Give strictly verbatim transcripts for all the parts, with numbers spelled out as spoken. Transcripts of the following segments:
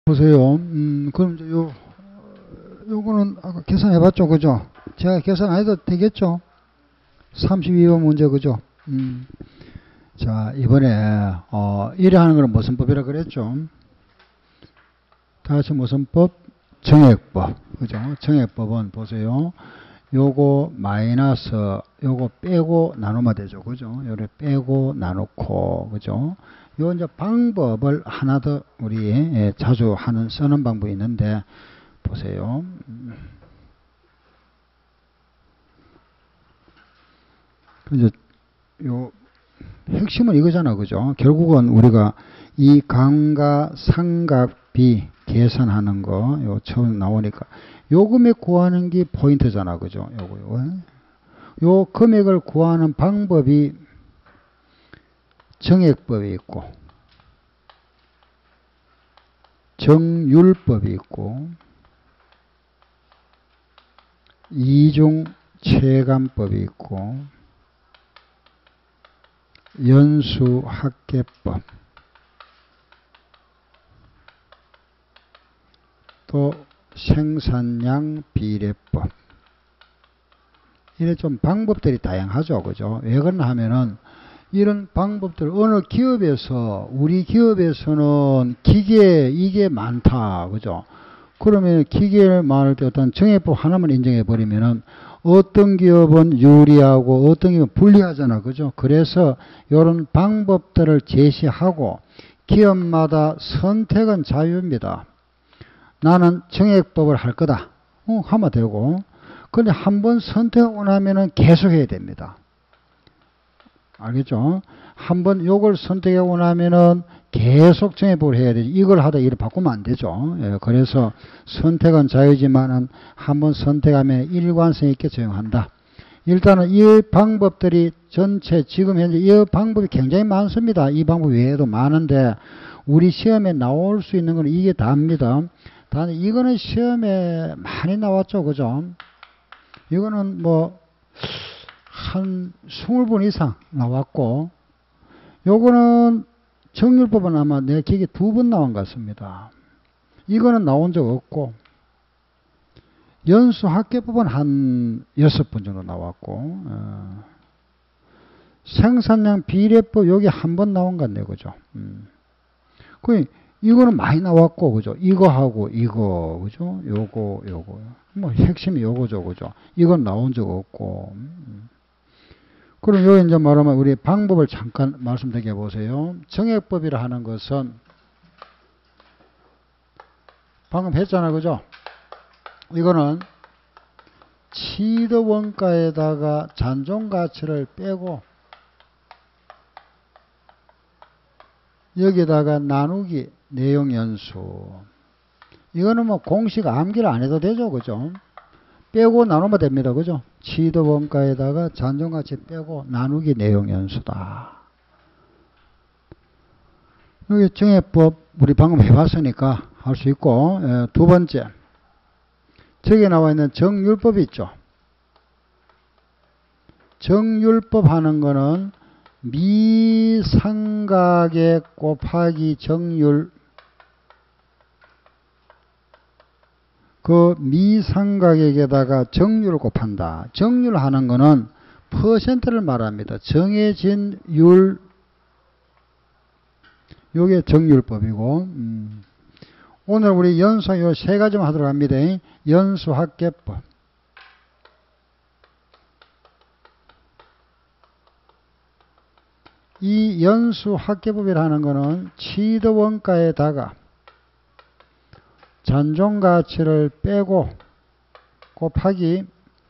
보세요. 음, 그럼 이제 요, 요거는 아까 계산해봤죠, 그죠? 제가 계산 안 해도 되겠죠? 삼십이 번 문제, 그죠? 음. 자, 이번에, 어, 이래 하는 거는 무슨 법이라 그랬죠? 다 같이 무슨 법? 정액법. 그죠? 정액법은 보세요. 요거 마이너스, 요거 빼고 나누면 되죠, 그죠? 요래 빼고 나누고, 그죠? 요 이제 방법을 하나 더 우리 예, 자주 하는 쓰는 방법이 있는데 보세요. 이제 요 핵심은 이거잖아, 그죠? 결국은 우리가 이 감가상각비 계산하는 거 요 처음 나오니까 요 금액 구하는 게 포인트잖아, 그죠? 요거 요거. 요 금액을 구하는 방법이 정액법이 있고 정율법이 있고 이중체감법이 있고 연수합계법 또 생산량 비례법 이래 좀 방법들이 다양하죠, 그죠? 왜 그러나 하면은 이런 방법들 어느 기업에서 우리 기업에서는 기계 이게 많다, 그죠? 그러면 기계를 많을 때 어떤 정액법 하나만 인정해 버리면은 어떤 기업은 유리하고 어떤 기업은 불리하잖아, 그죠? 그래서 이런 방법들을 제시하고 기업마다 선택은 자유입니다. 나는 정액법을 할 거다. 어, 하면 되고. 근데 한번 선택하고 나면은 계속 해야 됩니다. 알겠죠? 한번 요걸 선택하고 나면은 계속 정액법을 해야 되지. 이걸 하다 이를 바꾸면 안 되죠. 예, 그래서 선택은 자유지만은 한번 선택하면 일관성 있게 적용한다. 일단은 이 방법들이 전체 지금 현재 이 방법이 굉장히 많습니다. 이 방법 외에도 많은데 우리 시험에 나올 수 있는 건 이게 다입니다. 단 이거는 시험에 많이 나왔죠, 그죠? 이거는 뭐 한 이십 번 이상 나왔고 요거는 정률법은 아마 내 기억에 두 번 나온 것 같습니다. 이거는 나온 적 없고 연수합계법은 한 여섯 번 정도 나왔고 어. 생산량 비례법 여기 한 번 나온 것 같네요, 그죠? 음. 그 이거는 많이 나왔고, 그죠? 이거하고 이거, 그죠? 요거, 요거. 뭐 핵심이 요거죠, 그죠? 이건 나온 적 없고. 음. 그럼 여기 이제 말하면 우리 방법을 잠깐 말씀드려 보세요. 정액법이라 하는 것은 방금 했잖아요, 그죠? 이거는 치드 원가에다가 잔존 가치를 빼고 여기다가 나누기 내용 연수. 이거는 뭐 공식 암기를 안 해도 되죠, 그죠? 빼고 나누면 됩니다, 그죠? 치드 원가에다가 잔존 가치 빼고 나누기 내용 연수다. 여기 정액법 우리 방금 해봤으니까 할 수 있고, 에, 두 번째 저기 나와 있는 정율법이 있죠. 정율법 하는 거는 미상가액 곱하기 정율, 그 미상가액에다가 정률을 곱한다. 정률 하는 거는 퍼센트를 말합니다. 정해진 율, 요게 정율법이고, 음. 오늘 우리 연수 요 세 가지만 하도록 합니다. 연수합계법. 이 연수합계법이라는 거는 치드 원가에다가 잔존 가치를 빼고 곱하기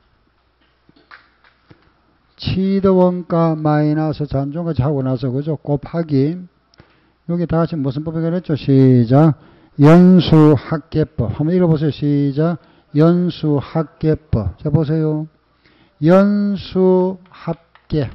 치드 원가 마이너스 잔존 가치 하고 나서, 그죠? 곱하기 여기 다 같이 무슨 법이 그랬죠? 시작. 연수합계법. 한번 읽어보세요. 시작. 연수합계법. 자, 보세요. 연수합계.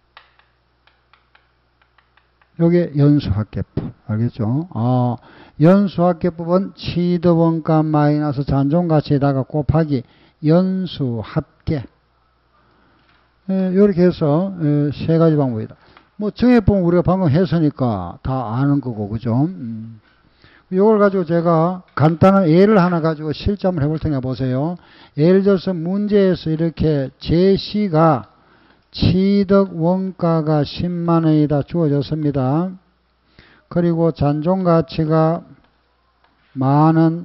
요게 연수합계법. 알겠죠? 아, 연수합계법은 치드 원가 마이너스 잔존 가치에다가 곱하기 연수합계. 예, 요렇게 해서 예, 세 가지 방법이다. 뭐 정액법은 우리가 방금 했으니까 다 아는 거고, 그죠? 음. 이걸 가지고 제가 간단한 예를 하나 가지고 실점을 해볼 테니까 보세요. 예를 들어서 문제에서 이렇게 제시가 취득 원가가 십만 원이다 주어졌습니다. 그리고 잔존 가치가 만원,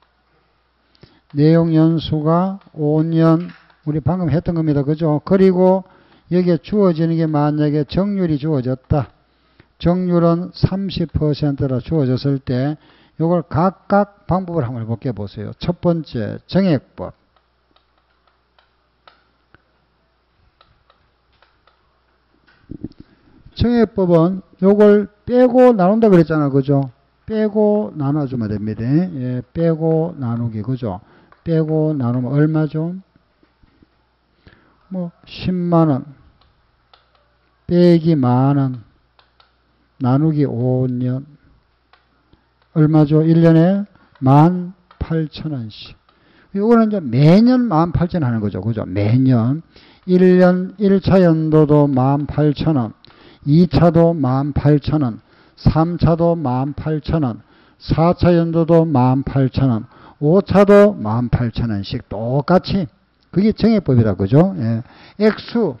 내용 연수가 오 년, 우리 방금 했던 겁니다. 그죠? 그리고 여기에 주어지는 게 만약에 정률이 주어졌다. 정률은 삼십 퍼센트라 주어졌을 때 이걸 각각 방법을 한번 해볼게 보세요. 첫 번째 정액법. 정액법은 요걸 빼고 나눈다 그랬잖아. 그죠? 빼고 나눠주면 됩니다. 예, 빼고 나누기. 그죠? 빼고 나누면 얼마죠? 뭐 십만 원 빼기 만원 나누기 오 년 얼마죠? 일 년에 만 팔천 원씩. 이거는 이제 매년 만 팔천 원 하는 거죠. 그죠? 매년. 일 년 일 차 연도도 만 팔천 원, 이 차도 만 팔천 원, 삼 차도 만 팔천 원, 사 차 연도도 만 팔천 원, 오 차도 만 팔천 원씩 똑같이. 그게 정액법이라 그죠? 예. 액수.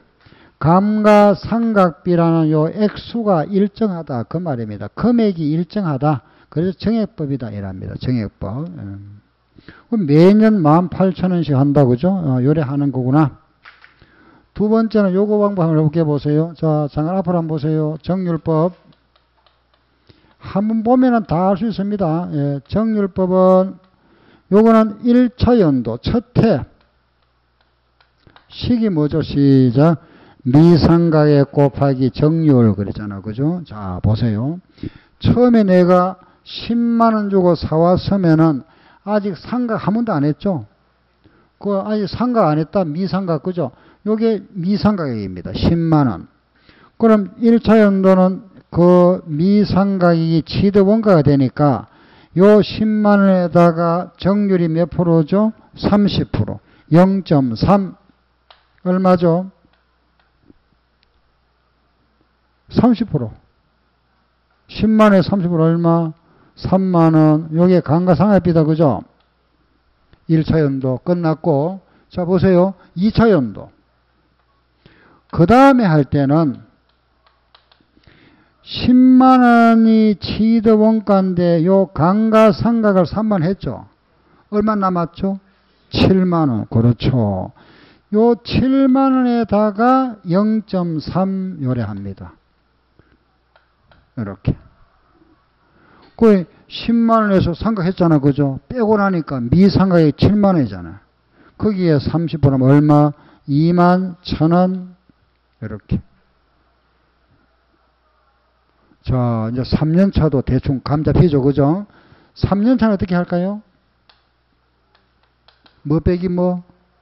감가상각비라는 요 액수가 일정하다 그 말입니다. 금액이 일정하다. 그래서 정액법이다 이랍니다. 정액법. 음. 그럼 매년 만 팔천 원씩 한다 그죠? 어, 요래 하는 거구나. 두 번째는 요거 방법 한번 해볼게 보세요. 자, 잠깐 앞으로 한번 보세요. 정률법. 한번 보면은 다 알 수 있습니다. 예, 정률법은 요거는 일 차 연도 첫 해. 식이 뭐죠? 시작. 미상가액 곱하기 정률 그랬잖아. 그죠? 자, 보세요. 처음에 내가 십만 원 주고 사왔으면은 아직 상각 한 번도 안 했죠? 그 아직 상각 안 했다. 미상각. 그죠? 요게 미상가액입니다. 십만 원. 그럼 일 차 연도는 그 미상가액이 취득 원가가 되니까 요 십만 원에다가 정률이 몇 프로죠? 삼십 퍼센트. 영 점 삼. 얼마죠? 삼십 퍼센트. 십만 원에 삼십 퍼센트 얼마? 삼만 원. 요게 감가상각비다. 그죠? 일 차 연도 끝났고. 자, 보세요. 이 차 연도. 그 다음에 할 때는 십만 원이 취득 원가인데 요 감가상각을 삼만 원 했죠. 얼마 남았죠? 칠만 원. 그렇죠. 요 칠만 원에다가 영 점 삼 요래합니다. 이렇게. 그 십만 원에서 상각했잖아. 그죠? 빼고 나니까 미상각이 칠만 원이잖아. 거기에 삼십 퍼센트면 얼마? 이만 천 원. 이렇게. 자, 이제 삼 년 차도 대충 감 잡히죠. 그죠? 삼 년 차는 어떻게 할까요? 뭐 빼기 뭐?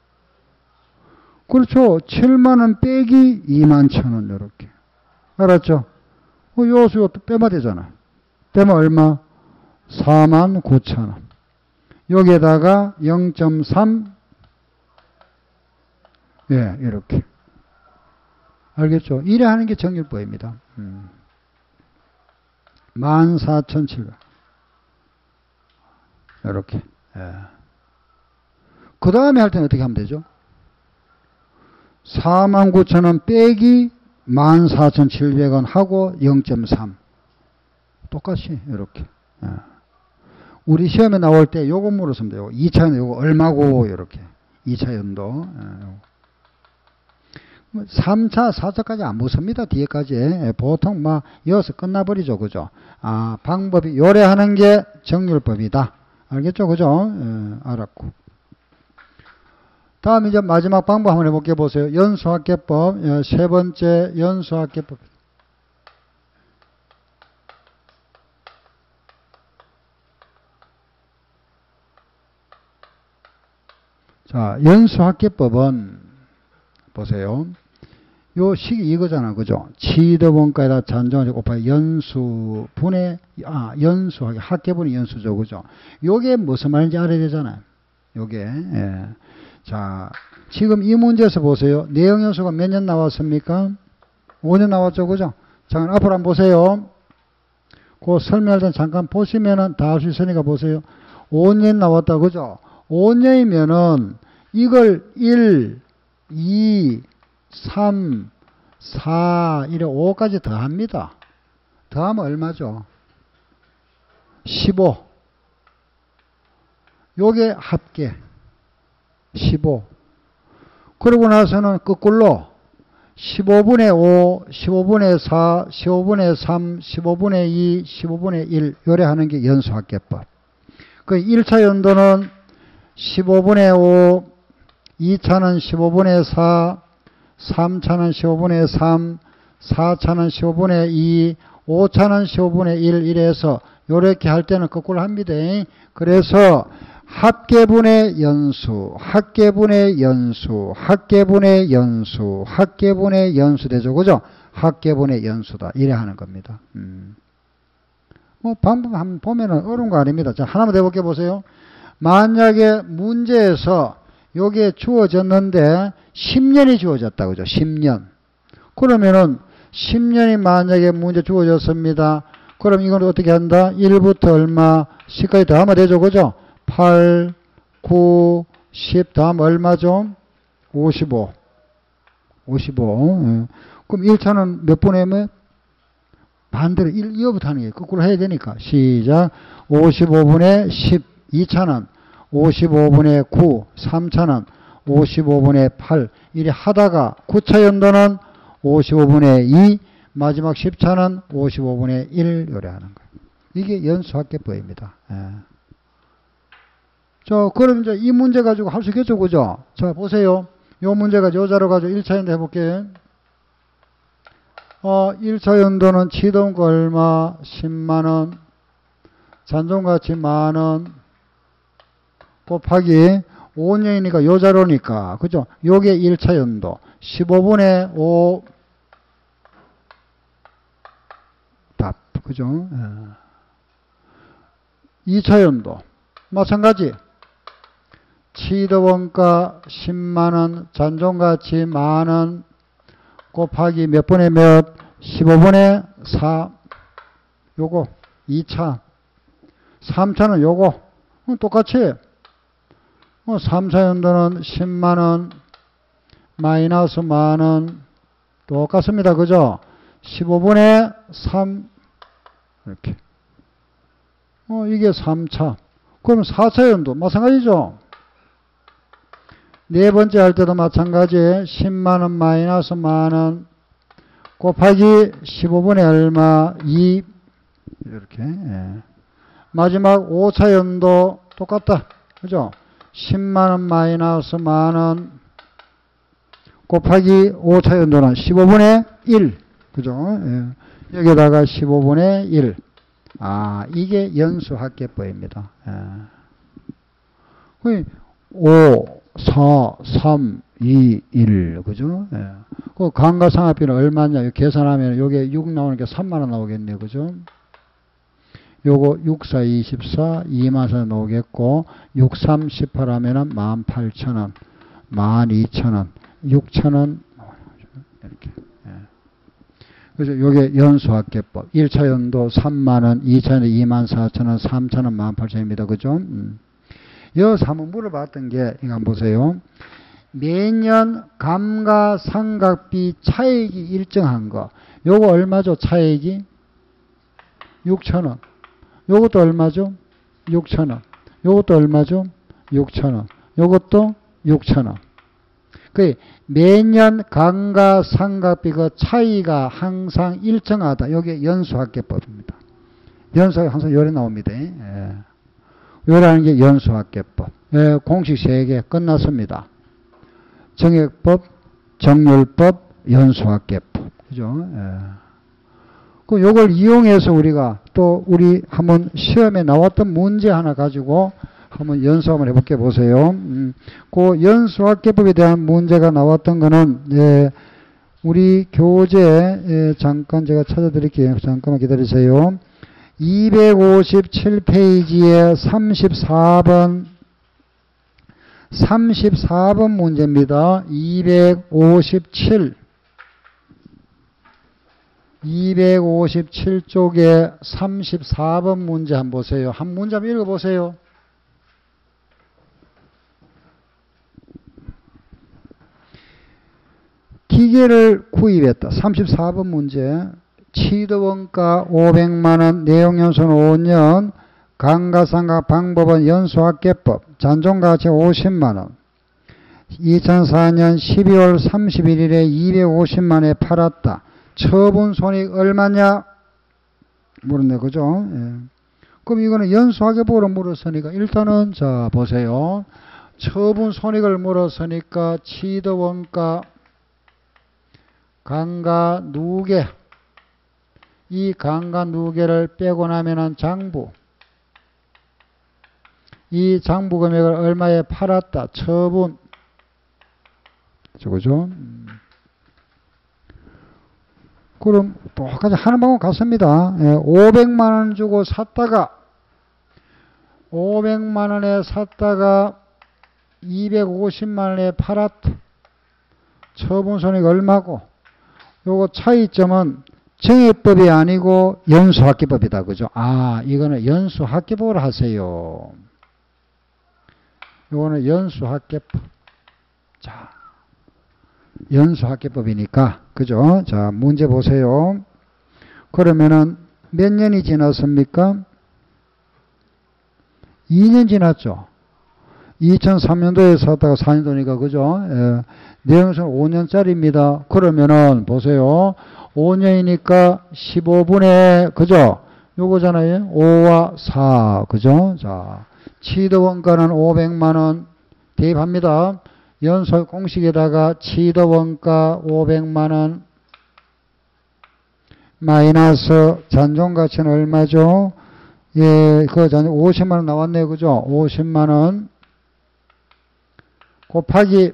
그렇죠. 칠만 원 빼기 이만 천 원. 이렇게. 알았죠? 어, 요수 요것도 빼면 되잖아. 빼면 얼마? 사만 구천 원. 여기에다가 영 점 삼. 예, 이렇게. 알겠죠? 이래 하는 게 정률법입니다. 음. 만 사천칠백. 이렇게. 예. 그 다음에 할 때는 어떻게 하면 되죠? 사만 구천 원 빼기 만 사천칠백 원 하고 영 점 삼. 똑같이, 이렇게. 예. 우리 시험에 나올 때 요거 물었으면 돼요. 이 차 연도 요거 얼마고, 이렇게. 이 차 연도. 예. 삼 차, 사 차까지 안 묻습니다. 뒤에까지. 예. 보통 막 이어서 끝나버리죠. 그죠? 아, 방법이, 요래 하는 게 정률법이다. 알겠죠? 그죠? 예. 알았고. 다음 이제 마지막 방법 한번 해볼게 보세요. 연수합계법. 예. 세 번째 연수합계법. 자, 연수합계법은 보세요. 요 식이 이거잖아. 그죠? 취득원가에다 잔존가치 곱하기 연수 분의, 아, 연수, 합계분의 연수죠. 그죠? 요게 무슨 말인지 알아야 되잖아요. 요게, 예. 자, 지금 이 문제에서 보세요. 내용 연수가 몇 년 나왔습니까? 오 년 나왔죠. 그죠? 자, 앞으로 한번 보세요. 그 설명할 때 잠깐 보시면은 다 알 수 있으니까 보세요. 오 년 나왔다, 그죠? 오 년이면은 이걸 일, 이, 삼, 사, 이래 오까지 더합니다. 더하면 얼마죠? 십오. 요게 합계. 십오. 그러고 나서는 거꾸로 십오분의 오, 십오분의 사, 십오분의 삼, 십오분의 이, 십오분의 일 요래 하는 게 연수합계법. 그 일 차 연도는 십오분의 오, 이 차는 십오분의 사, 삼 차는 십오분의 삼, 사 차는 십오분의 이, 오 차는 십오분의 일 이래서 요렇게 할 때는 거꾸로 합니다. 그래서 합계분의 연수, 합계분의 연수, 합계분의 연수, 합계분의 연수 되죠. 그죠? 합계분의 연수다. 이래 하는 겁니다. 음. 뭐 방법 한번 보면은 어려운 거 아닙니다. 자, 하나만 더 해볼게 보세요. 만약에 문제에서 요게 주어졌는데 십 년이 주어졌다. 그죠? 십 년. 그러면은 십 년이 만약에 문제 주어졌습니다. 그럼 이건 어떻게 한다? 일부터 얼마? 십까지 더하면 되죠. 그죠? 팔, 구, 십 더하면 얼마죠? 오십오. 오십오. 예. 그럼 일 차는 몇 분의 몇? 반대로 일, 이어부터 하는 게 거꾸로 해야 되니까. 시작. 오십오분의 십. 이 차는 오십오분의 구. 삼 차는 오십오분의 팔. 이래 하다가 구 차 연도는 오십오분의 이. 마지막 십 차는 오십오분의 일. 요래 하는 거예요. 이게 연수합계법입니다. 예. 자, 그럼 이제 이 문제 가지고 할 수 있겠죠, 그죠? 자, 보세요. 요 문제가 요 자료 가지고 일 차 연도 해볼게. 어, 일 차 연도는 치동가 얼마? 십만원. 잔존가치 만원. 곱하기 오 년이니까 요 자료니까, 그죠? 요게 일 차 연도. 십오분의 오. 답, 그죠? 예. 이 차 연도. 마찬가지. 치도원가 십만원, 잔존가치 만원, 곱하기 몇 분의 몇? 십오분의 사. 요거, 이 차. 삼 차는 요거. 똑같이. 삼 차 연도는 십만원, 마이너스 만원. 똑같습니다. 그죠? 십오분의 삼. 이렇게. 어, 이게 삼 차. 그럼 사 차 연도. 마찬가지죠? 네 번째 할 때도 마찬가지. 십만원 마이너스 만원 곱하기 십오분의 얼마? 이. 이렇게. 예. 마지막 오 차 연도 똑같다. 그죠? 십만원 마이너스 만원 곱하기 오 차 연도는 십오분의 일. 그죠? 예. 여기다가 십오분의 일. 아, 이게 연수합계법입니다. 예. 오, 사, 삼, 이, 일. 그죠? 예. 그 감가상각비는 얼마냐? 계산하면 요게 육 나오니까 삼만원 나오겠네요. 그죠? 요거 육, 사, 이십사, 이만 사 나오겠고, 육, 삼, 십팔 하면은 만 팔천원, 만 이천원, 육천원, 이렇게. 예. 그래서 요게 연수합계법. 일 차 연도 삼만원, 이 차 연도 이만 사천원, 삼 차는 만 팔천원입니다. 그죠? 음. 여기서 한번 물어봤던 게, 이거 한번 보세요. 매년 감가상각비 차액이 일정한 거. 요거 얼마죠? 차액이? 육천원. 요것도 얼마죠? 육천원. 요것도 얼마죠? 육천원. 요것도 육천원. 그 매년 감가상각비 그 차이가 항상 일정하다. 요게 연수합계법입니다. 연수가 항상 요래 나옵니다. 예. 요라는 게 연수합계법. 예, 공식 세 개 끝났습니다. 정액법, 정률법, 연수합계법. 그죠? 예. 그 요걸 이용해서 우리가 또 우리 한번 시험에 나왔던 문제 하나 가지고 한번 연수 한번 해볼게 보세요. 음, 그 연수합계법에 대한 문제가 나왔던 거는, 예, 우리 교재, 예, 잠깐 제가 찾아드릴게요. 잠깐만 기다리세요. 이백오십칠 페이지에 삼십사 번, 삼십사 번 문제입니다. 이백오십칠. 이백오십칠 쪽에 삼십사 번 문제 한번 보세요. 한 문제 한번 읽어보세요. 기계를 구입했다. 삼십사 번 문제. 취득원가 오백만 원, 내용연수는 오 년, 감가상각 방법은 연수합계법, 잔존가치 오십만 원. 이천사 년 십이월 삼십일일에 이백오십만 원에 팔았다. 처분손익 얼마냐? 물었네, 그죠? 예. 그럼 이거는 연수합계법으로 물었으니까 일단은 자 보세요. 처분손익을 물었으니까 취득원가, 감가 누계, 이 감가 누계를 빼고 나면은 장부, 이 장부 금액을 얼마에 팔았다. 처분, 그죠? 그럼 똑같이 하는 방법 같습니다. 예, 오백만 원 주고 샀다가 오백만 원에 샀다가 이백오십만 원에 팔았다. 처분손익 얼마고? 요거 차이점은 정액법이 아니고 연수합계법이다. 그죠? 아, 이거는 연수합계법을 하세요. 요거는 연수합계법. 자, 연수합계법이니까, 그죠? 자, 문제 보세요. 그러면은 몇 년이 지났습니까? 이 년 지났죠? 이천삼 년도에 샀다가 사 년도니까, 그죠? 예. 내용은 오 년짜리입니다. 그러면은, 보세요. 오 년이니까 십오 분의, 그죠? 요거잖아요. 오와 사, 그죠? 자, 취득원가는 오백만 원 대입합니다. 연수 공식에다가 취득원가 오백만 원 마이너스 잔존가치는 얼마죠? 예, 그 잔존 오십만 원 나왔네요. 그죠? 오십만 원 곱하기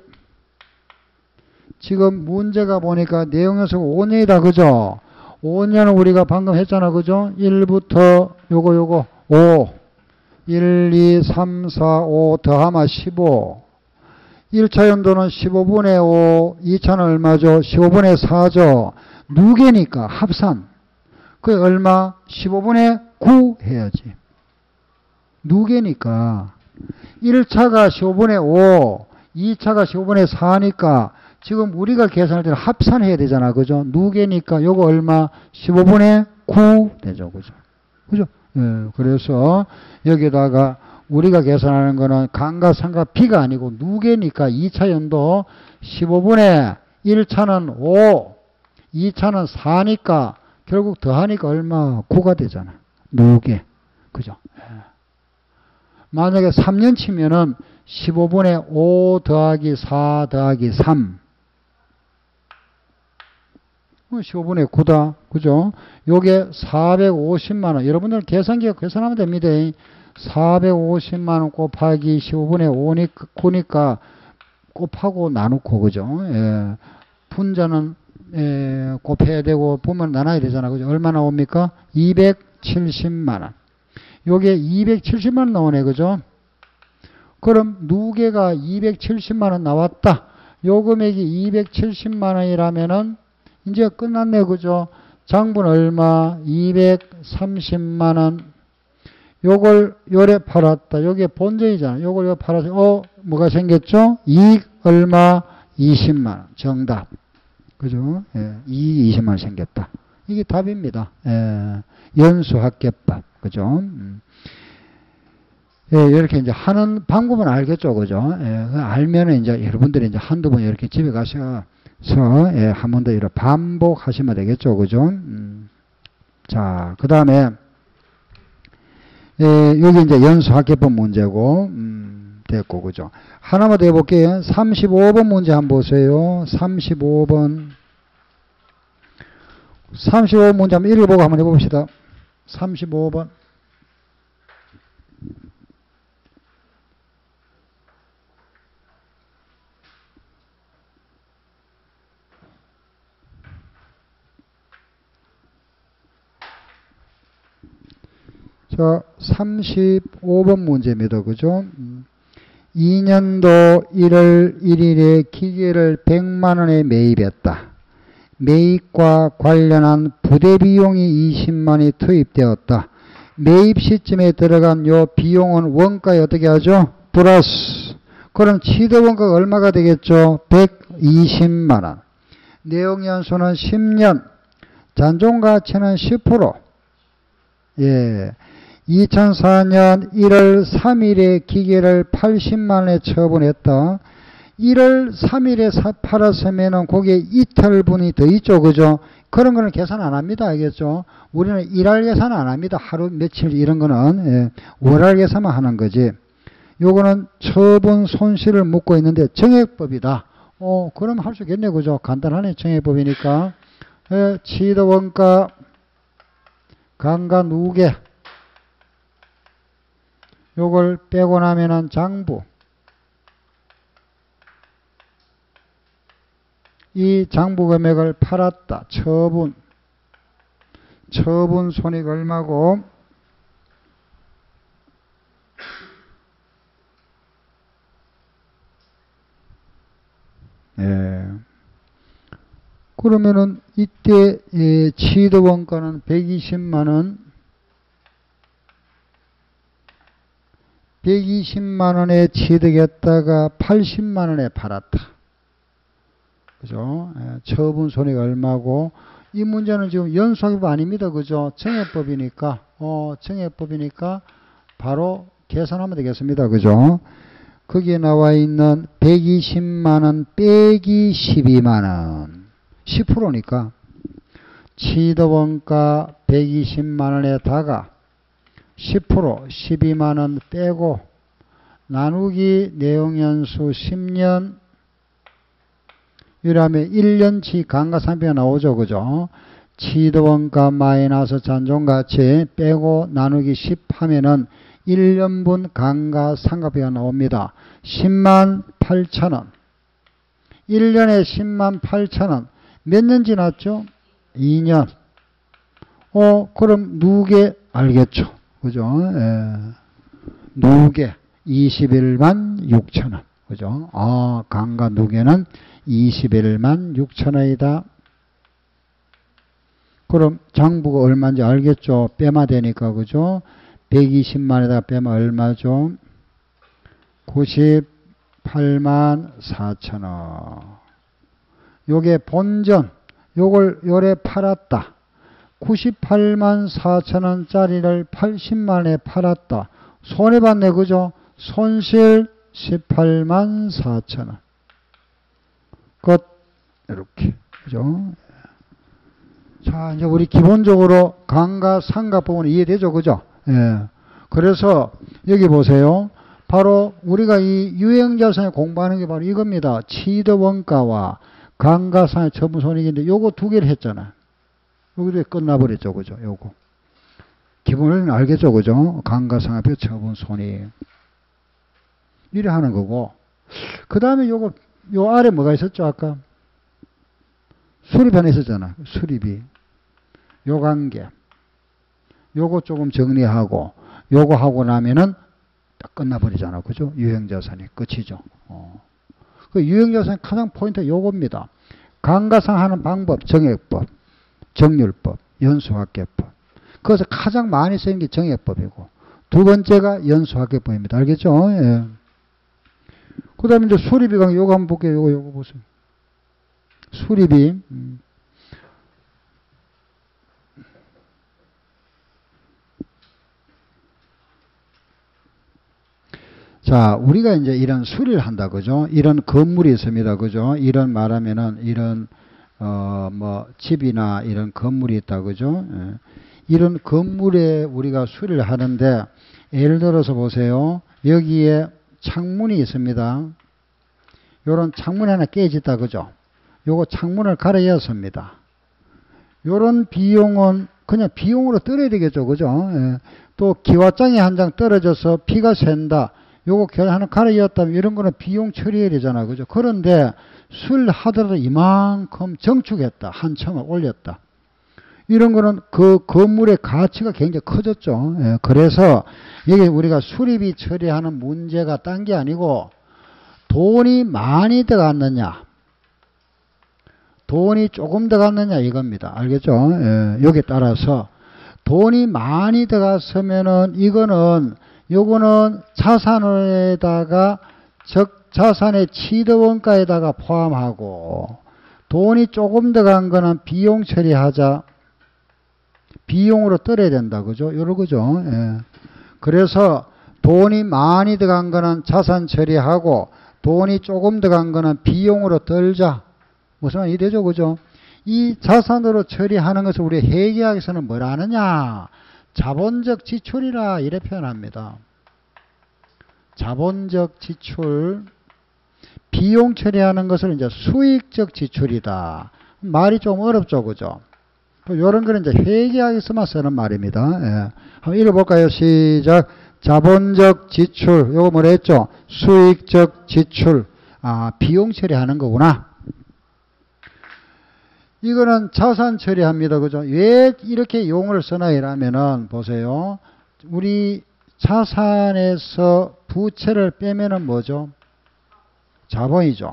지금 문제가 보니까 내용연수가 오 년이다. 그죠? 오 년은 우리가 방금 했잖아. 그죠? 일부터 요거 요거 오 일, 이, 삼, 사, 오 더하면 십오. 일 차 연도는 십오 분의 오, 이 차는 얼마죠? 십오 분의 사죠. 누계니까 합산. 그게 얼마? 십오 분의 구 해야지. 누계니까. 일 차가 십오 분의 오, 이 차가 십오 분의 사니까 지금 우리가 계산할 때는 합산해야 되잖아. 그죠? 누계니까 요거 얼마? 십오 분의 구 되죠. 그죠? 그죠? 예, 그래서 여기다가 우리가 계산하는 거는 감가상각 비가 아니고 누계니까 이 차 연도 십오 분의 일 차는 오, 이 차는 사니까 결국 더하니까 얼마? 구가 되잖아. 누계. 그죠? 예. 만약에 삼 년 치면은 십오 분의 오 더하기 사 더하기 삼. 십오 분의 구다. 그죠? 요게 사백오십만 원. 여러분들 계산기가 계산하면 됩니다. 사백오십만 원 곱하기 십오 분의 오니까, 구니까 곱하고 나누고, 그죠? 예. 분자는, 예, 곱해야 되고, 보면 나눠야 되잖아. 그죠? 얼마 나옵니까? 이백칠십만 원. 요게 이백칠십만 원 나오네. 그죠? 그럼 누계가 이백칠십만 원 나왔다. 요 금액이 이백칠십만 원이라면은 이제 끝났네. 그죠? 장부는 얼마? 이백삼십만 원. 요걸 요래 팔았다. 요게 본전이잖아. 요걸 요 팔아서 어 뭐가 생겼죠? 이익 얼마? 이십만 원. 정답. 그죠? 예, 이익 이십만 원 생겼다. 이게 답입니다. 예, 연수합계법. 그죠? 음. 예, 이렇게 이제 하는 방법은 알겠죠. 그죠? 예, 알면은 이제 여러분들이 이제 한두 번 이렇게 집에 가셔서 예, 한 번 더 이렇게 반복하시면 되겠죠. 그죠? 음. 자, 그 다음에 예, 여기 이제 연수합계법 문제고, 음, 됐고, 그죠? 하나만 더 해볼게요. 삼십오 번 문제 한번 보세요. 삼십오 번. 삼십오 번 문제 한번 읽어보고 한번 해봅시다. 삼십오 번. 자, 삼십오 번 문제입니다. 그죠? 이 년도 일월 일일에 기계를 백만 원에 매입했다. 매입과 관련한 부대 비용이 이십만이 투입되었다. 매입 시점에 들어간 요 비용은 원가에 어떻게 하죠? 플러스. 그럼 취득 원가가 얼마가 되겠죠? 백이십만 원. 내용연수는 십 년. 잔존가치는 십 퍼센트. 예. 이천사 년 일월 삼일에 기계를 팔십만 원에 처분했다. 일월 삼일에 팔았으면은 거기에 이틀분이 더 있죠. 그죠? 그런 거는 계산 안 합니다. 알겠죠? 우리는 일할 계산 안 합니다. 하루 며칠 이런 거는. 예. 월할 계산만 하는 거지. 요거는 처분 손실을 묻고 있는데 정액법이다. 어, 그럼 할 수 있겠네. 그죠? 간단하네. 정액법이니까. 예. 취득 원가, 강가 누계. 요걸 빼고 나면은 장부. 이 장부 금액을 팔았다. 처분. 처분 손익 얼마고? 예. 그러면은 이때 예, 취득 원가는 백이십만 원. 백이십만 원에 취득했다가 팔십만 원에 팔았다. 그죠? 예, 처분 손익 얼마고? 이 문제는 지금 연수학법 아닙니다. 그죠? 정액법이니까, 어, 정액법이니까 바로 계산하면 되겠습니다. 그죠? 거기에 나와 있는 백이십만 원 빼기 십이만 원. 십 퍼센트니까. 취득원가 백이십만 원에다가 십 퍼센트 십이만 원 빼고 나누기 내용연수 십 년 이러면 일 년치 감가상각비가 나오죠. 그죠? 취득원가 마이너스 잔존가치 빼고 나누기 십 하면은 일 년분 감가상각비가 나옵니다. 십만 팔천 원. 일 년에 십만 팔천 원. 몇 년 지났죠? 이 년. 어, 그럼 누계 알겠죠? 그죠? 예. 누계 이십일만 육천 원. 그죠? 아, 감가 누계는 이십일만 육천 원이다. 그럼 장부가 얼마인지 알겠죠? 빼마 되니까. 그죠? 백이십만에다가 빼면 얼마죠? 구십팔만 사천 원. 요게 본전. 요걸 요래 팔았다. 구십팔만 사천 원짜리를 팔십만 원에 팔았다. 손해봤네. 그죠? 손실 십팔만 사천 원. 끝. 이렇게. 그죠? 자, 이제 우리 기본적으로 감가상각 부분 이해되죠? 그죠? 예. 그래서 여기 보세요. 바로 우리가 이 유형자산에 공부하는 게 바로 이겁니다. 취득원가와 감가상각 처분손익인데 요거 두 개를 했잖아. 여기도 끝나버렸죠. 그죠? 요거. 기본은 알겠죠? 그죠? 감가상각비 처분손익. 이래 하는 거고. 그 다음에 요거, 요 아래 뭐가 있었죠? 아까? 수립 하나 있었잖아. 수립이. 요 관계. 요거 조금 정리하고, 요거 하고 나면은 딱 끝나버리잖아. 그죠? 유형자산이 끝이죠. 어. 그 유형자산의 가장 포인트가 요겁니다. 감가상각하는 방법, 정액법, 정률법, 연수학계법. 그래서 가장 많이 쓰이는 게 정액법이고, 두 번째가 연수학계법입니다. 알겠죠? 예. 그 다음에 이제 수립이 강, 요거 한번 볼게요. 요거, 요거 보세요. 수립이, 음. 자, 우리가 이제 이런 수리를 한다, 그죠? 이런 건물이 있습니다, 그죠? 이런 말하면은, 이런, 어, 뭐, 집이나 이런 건물이 있다, 그죠? 예. 이런 건물에 우리가 수리를 하는데, 예를 들어서 보세요. 여기에 창문이 있습니다. 요런 창문이 하나 깨졌다, 그죠? 요거 창문을 갈아 였습니다. 요런 비용은 그냥 비용으로 떨어야 되겠죠, 그죠? 예. 또 기와장이 한 장 떨어져서 피가 샌다. 요거 하나 갈아 였다면 이런 거는 비용 처리해야 되잖아, 그죠? 그런데 수리하더라도 이만큼 정축했다. 한 층을 올렸다. 이런 거는 그 건물의 가치가 굉장히 커졌죠. 예. 그래서 이게 우리가 수리비 처리하는 문제가 딴 게 아니고 돈이 많이 들어갔느냐, 돈이 조금 들어갔느냐 이겁니다. 알겠죠? 예, 여기에 따라서 돈이 많이 들어갔으면은 이거는 요거는 자산에다가 적 자산의 취득원가에다가 포함하고 돈이 조금 들어간 거는 비용 처리하자. 비용으로 떨어야 된다. 그죠? 요러 그죠? 예. 그래서 돈이 많이 들어간 거는 자산 처리하고 돈이 조금 들어간 거는 비용으로 떨자. 무슨 말이 되죠? 그죠? 이 자산으로 처리하는 것을 우리 회계학에서는 뭐라 하느냐? 자본적 지출이라 이래 표현합니다. 자본적 지출. 비용 처리하는 것을 이제 수익적 지출이다. 말이 좀 어렵죠. 그죠? 이런 거는 이제 회계학에서만 쓰는 말입니다. 예. 한번 읽어볼까요? 시작. 자본적 지출. 요거 뭐라 했죠? 수익적 지출. 아, 비용 처리하는 거구나. 이거는 자산 처리합니다. 그죠? 왜 이렇게 용어를 쓰나 이라면은 보세요. 우리 자산에서 부채를 빼면은 뭐죠? 자본이죠.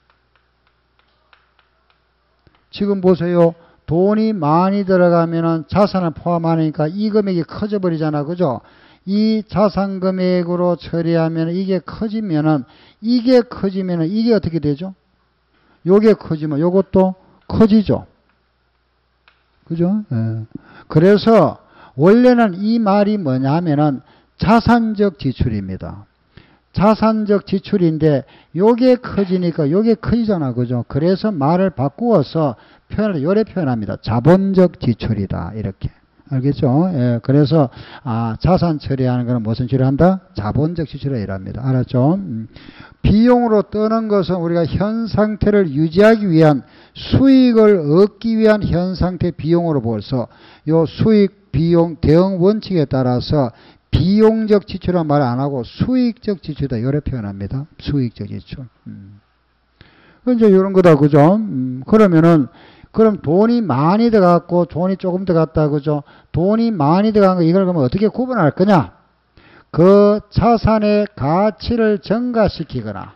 지금 보세요. 돈이 많이 들어가면은 자산을 포함하니까 이 금액이 커져 버리잖아. 그죠? 이 자산 금액으로 처리하면 이게 커지면은 이게 커지면은 이게 어떻게 되죠? 요게 커지면 요것도 커지죠. 그죠? 예. 그래서 원래는 이 말이 뭐냐면은 자산적 지출입니다. 자산적 지출인데 요게 커지니까 요게 커지잖아. 그죠? 그래서 말을 바꾸어서 표현을 요래 표현합니다. 자본적 지출이다. 이렇게. 알겠죠? 예, 그래서 아, 자산 처리하는 거는 무슨 처리한다? 자본적 지출이라 이랍니다. 알았죠? 음. 비용으로 뜨는 것은 우리가 현 상태를 유지하기 위한 수익을 얻기 위한 현 상태 비용으로 벌써 요 수익 비용 대응 원칙에 따라서 비용적 지출이란 말 안 하고 수익적 지출이다. 이렇게 표현합니다. 수익적 지출. 음. 이제 이런 거다. 그죠? 음, 그러면은 그럼 돈이 많이 들어갔고 돈이 조금 들어갔다. 그죠? 돈이 많이 들어간 거 이걸 그러면 어떻게 구분할 거냐? 그 자산의 가치를 증가시키거나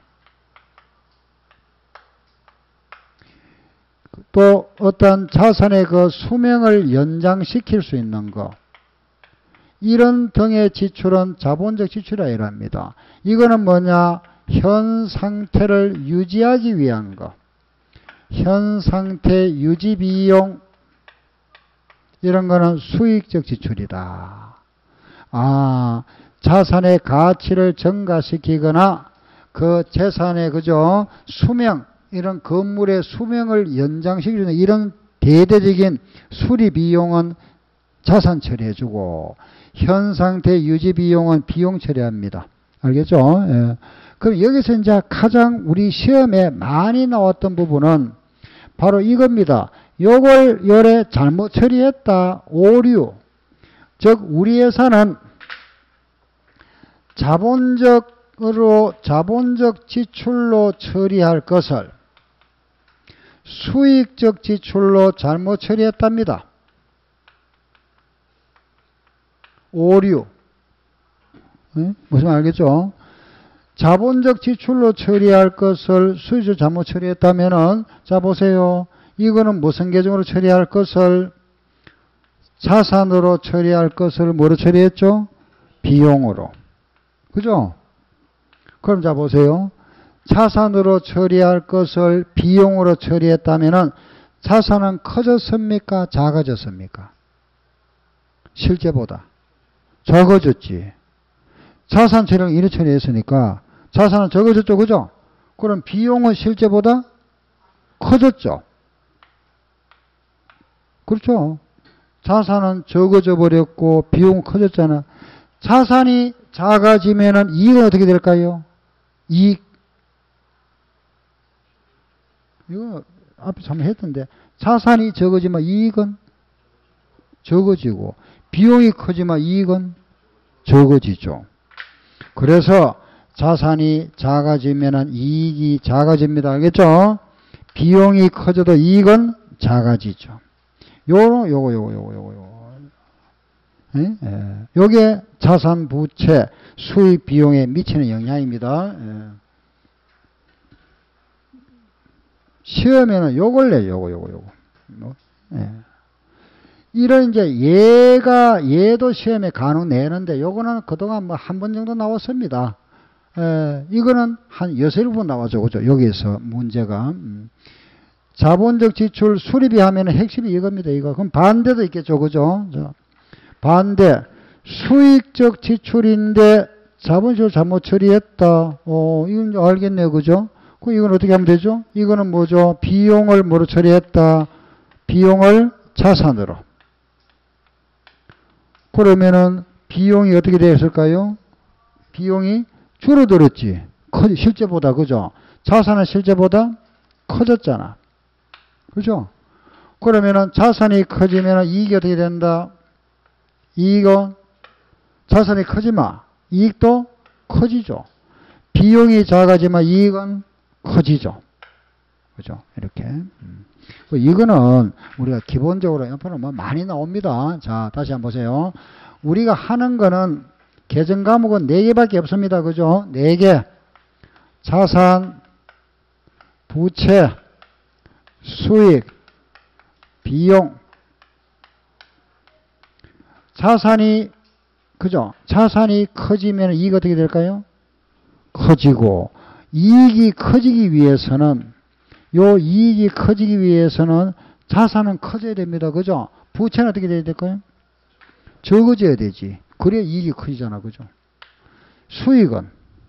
또 어떤 자산의 그 수명을 연장시킬 수 있는 거 이런 등의 지출은 자본적 지출이라 이랍니다. 이거는 뭐냐? 현 상태를 유지하기 위한 거. 현 상태 유지 비용 이런 거는 수익적 지출이다. 아, 자산의 가치를 증가시키거나 그 재산의 그죠? 수명 이런 건물의 수명을 연장시키는 이런 대대적인 수리 비용은 자산 처리해주고 현 상태 유지 비용은 비용 처리합니다. 알겠죠? 예. 그럼 여기서 이제 가장 우리 시험에 많이 나왔던 부분은 바로 이겁니다. 요걸 요래 잘못 처리했다. 오류. 즉 우리 회사는 자본적으로 자본적 지출로 처리할 것을 수익적 지출로 잘못 처리했답니다. 오류. 네? 무슨 말 알겠죠? 자본적 지출로 처리할 것을 수익적으로 잘못 처리했다면은 자 보세요. 이거는 무슨 계정으로 처리할 것을 자산으로 처리할 것을 뭐로 처리했죠? 비용으로. 그죠? 그럼 자 보세요. 자산으로 처리할 것을 비용으로 처리했다면은 자산은 커졌습니까? 작아졌습니까? 실제보다. 적어졌지. 자산 처리를 이래 처리했으니까 자산은 적어졌죠. 그죠? 그럼 비용은 실제보다 커졌죠. 그렇죠. 자산은 적어져 버렸고 비용은 커졌잖아. 자산이 작아지면은 이익은 어떻게 될까요? 이익. 이거 앞에 한번 했던데 자산이 적어지면 이익은 적어지고 비용이 커지면 이익은 적어지죠. 그래서 자산이 작아지면 이익이 작아집니다. 알겠죠? 비용이 커져도 이익은 작아지죠. 요거, 요거, 요거, 요거, 요거, 요거. 예? 예. 요게 자산, 부채, 수익, 비용에 미치는 영향입니다. 예. 시험에는 요걸 내요. 요거, 요거, 요거. 뭐, 예. 이런 이제 얘가, 얘도 시험에 간혹 내는데 요거는 그동안 뭐 한 번 정도 나왔습니다. 에, 이거는 한 여섯 번 나와죠. 그죠? 여기서 문제가. 음. 자본적 지출 수립이 하면은 핵심이 이겁니다. 이거. 그럼 반대도 있겠죠. 그죠? 자, 반대. 수익적 지출인데 자본시를 잘못 처리했다. 어, 이건 알겠네요. 그죠? 그럼 이건 어떻게 하면 되죠? 이거는 뭐죠? 비용을 뭐로 처리했다? 비용을 자산으로. 그러면은 비용이 어떻게 되었을까요? 비용이 줄어들었지. 실제보다. 그죠? 자산은 실제보다 커졌잖아. 그죠? 그러면은 자산이 커지면 이익이 어떻게 된다? 이익은 자산이 커지마. 이익도 커지죠. 비용이 작아지만 이익은 커지죠. 그죠? 이렇게. 음. 이거는 우리가 기본적으로 옆으로 뭐 많이 나옵니다. 자, 다시 한번 보세요. 우리가 하는 거는 계정 과목은 네 개밖에 없습니다. 그죠? 네 개. 자산, 부채, 수익, 비용. 자산이, 그죠? 자산이 커지면 이익이 어떻게 될까요? 커지고, 이익이 커지기 위해서는, 요 이익이 커지기 위해서는 자산은 커져야 됩니다. 그죠? 부채는 어떻게 돼야 될까요? 적어져야 되지. 그래야 이익이 커지잖아. 그죠? 수익은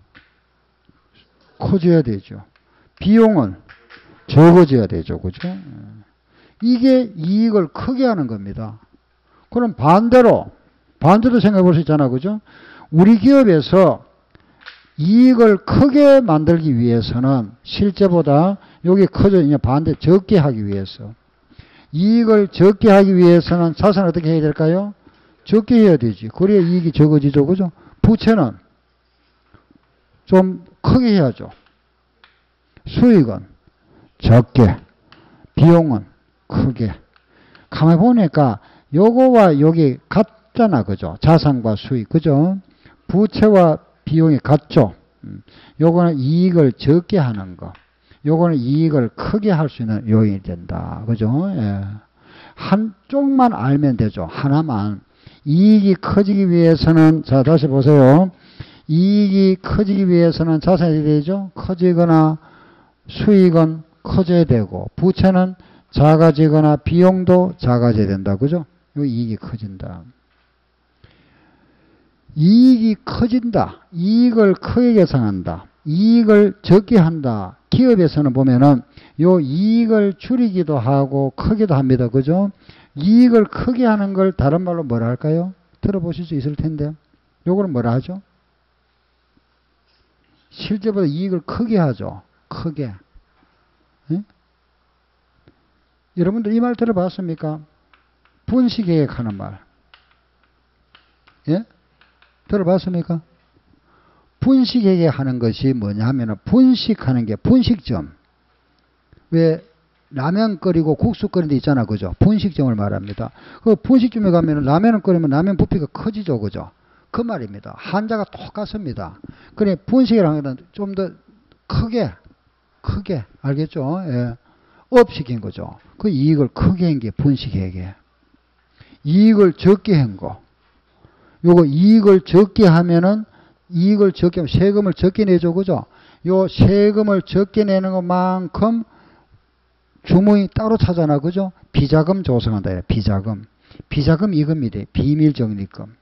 커져야 되죠. 비용은 적어져야 되죠. 그죠? 이게 이익을 크게 하는 겁니다. 그럼 반대로, 반대로 생각해 볼 수 있잖아. 그죠? 우리 기업에서 이익을 크게 만들기 위해서는 실제보다 여기 커져, 이제 반대 적게 하기 위해서. 이익을 적게 하기 위해서는 자산을 어떻게 해야 될까요? 적게 해야 되지. 그래야 이익이 적어지죠. 그죠? 부채는 좀 크게 해야죠. 수익은 적게, 비용은 크게. 가만히 보니까 요거와 여기 같잖아. 그죠? 자산과 수익. 그죠? 부채와 비용이 같죠. 요거는 이익을 적게 하는 거. 요거는 이익을 크게 할 수 있는 요인이 된다. 그죠? 예. 한쪽만 알면 되죠. 하나만. 이익이 커지기 위해서는, 자, 다시 보세요. 이익이 커지기 위해서는 자산이 되죠? 커지거나 수익은 커져야 되고, 부채는 작아지거나 비용도 작아져야 된다. 그죠? 요 이익이 커진다. 이익이 커진다. 이익을 크게 계산한다. 이익을 적게 한다. 기업에서는 보면은 요 이익을 줄이기도 하고 크기도 합니다. 그죠? 이익을 크게 하는 걸 다른 말로 뭐라 할까요? 들어보실 수 있을 텐데. 요거는 뭐라 하죠? 실제보다 이익을 크게 하죠. 크게. 예? 여러분들 이 말 들어봤습니까? 분식계획하는 말. 예? 들어봤습니까? 분식계획하는 것이 뭐냐 하면 분식하는 게 분식점. 왜 라면 끓이고 국수 끓이는 데 있잖아. 그죠? 분식점을 말합니다. 그 분식점에 가면 라면을 끓이면 라면 부피가 커지죠. 그죠? 그 말입니다. 한자가 똑같습니다. 그래 분식이라는 것은 좀 더 크게 크게 알겠죠? 예. 업시킨 거죠. 그 이익을 크게 한 게 분식회계. 이익을 적게 한 거. 요거 이익을 적게 하면은 이익을 적게 하면 세금을 적게 내죠. 그죠? 요 세금을 적게 내는 것만큼 주문이 따로 차잖아. 그죠? 비자금 조성한다. 비자금. 비자금 이겁니다. 비밀적립금.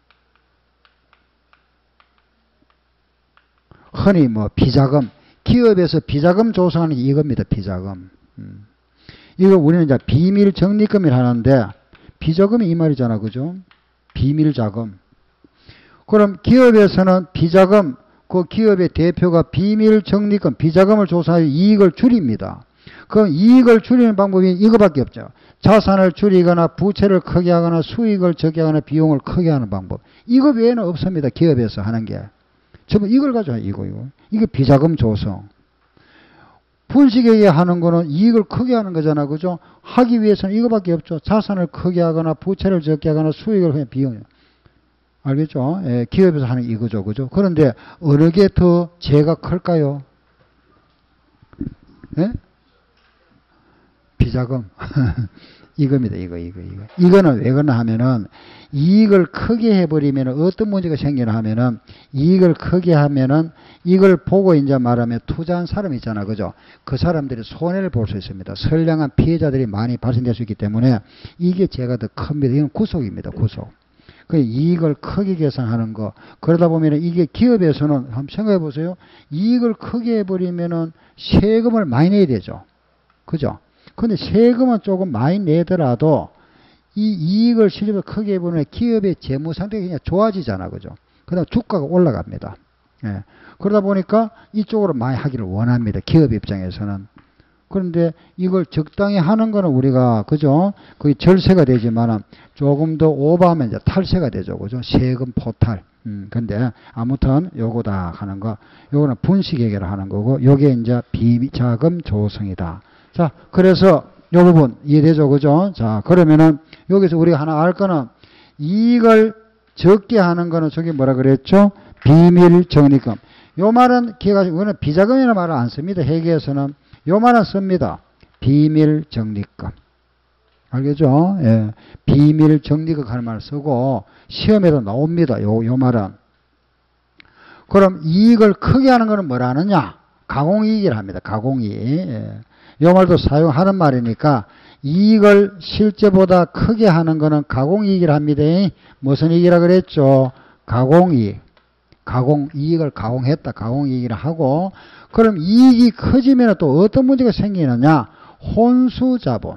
흔히 뭐 비자금. 기업에서 비자금 조성하는 게 이겁니다. 비자금. 음. 이거 우리는 이제 비밀적립금을 하는데 비자금이 이 말이잖아. 그죠? 비밀자금. 그럼 기업에서는 비자금, 그 기업의 대표가 비밀적립금, 비자금을 조사하여 이익을 줄입니다. 그럼 이익을 줄이는 방법이 이거밖에 없죠. 자산을 줄이거나 부채를 크게 하거나 수익을 적게 하거나 비용을 크게 하는 방법. 이거 외에는 없습니다. 기업에서 하는 게. 전부 이걸 가져와. 이거 이거. 이게 비자금 조성. 분식회계 하는 거는 이익을 크게 하는 거잖아. 그죠? 하기 위해서는 이거밖에 없죠. 자산을 크게 하거나 부채를 적게 하거나 수익을 그냥 비용. 알겠죠? 예, 기업에서 하는 이거죠. 그죠? 그런데 어느 게 더 재가 클까요? 예? 비자금. 이겁니다. 이거, 이거, 이거. 이거는 왜 그러나 하면은, 이익을 크게 해버리면 어떤 문제가 생기나 하면은, 이익을 크게 하면은, 이걸 보고 이제 말하면 투자한 사람 있잖아. 그죠? 그 사람들이 손해를 볼 수 있습니다. 선량한 피해자들이 많이 발생될 수 있기 때문에, 이게 제가 더 큽니다. 이건 구속입니다. 구속. 그 이익을 크게 계산하는 거. 그러다 보면 이게 기업에서는, 한번 생각해 보세요. 이익을 크게 해버리면은 세금을 많이 내야 되죠. 그죠? 근데 세금은 조금 많이 내더라도 이 이익을 실제로 크게 해보면 기업의 재무 상태가 그냥 좋아지잖아. 그죠? 그 다음 주가가 올라갑니다. 예. 그러다 보니까 이쪽으로 많이 하기를 원합니다. 기업 입장에서는. 그런데 이걸 적당히 하는 거는 우리가, 그죠? 그게 절세가 되지만은 조금 더 오버하면 이제 탈세가 되죠. 그죠? 세금 포탈. 음, 근데 아무튼 요거다 하는 거. 요거는 분식 해결을 하는 거고, 요게 이제 비자금 조성이다. 자, 그래서 요 부분 이해되죠? 그죠? 자, 그러면은 여기서 우리가 하나 알 거는 이익을 적게 하는 거는 저기 뭐라 그랬죠? 비밀 적립금. 요 말은 기억하시고, 이거는 비자금이라는 말을 안 씁니다. 회계에서는. 요 말은 씁니다. 비밀 적립금. 알겠죠? 예. 비밀 적립금 하는 말을 쓰고, 시험에도 나옵니다. 요, 요 말은. 그럼 이익을 크게 하는 거는 뭐라 하느냐? 가공이익이라 합니다. 가공이익. 예. 요 말도 사용하는 말이니까, 이익을 실제보다 크게 하는 거는 가공이익이라 합니다. 무슨 이익이라 그랬죠? 가공이익. 가공, 이익을 가공했다. 가공이익이라 하고, 그럼 이익이 커지면 또 어떤 문제가 생기느냐? 혼수자본.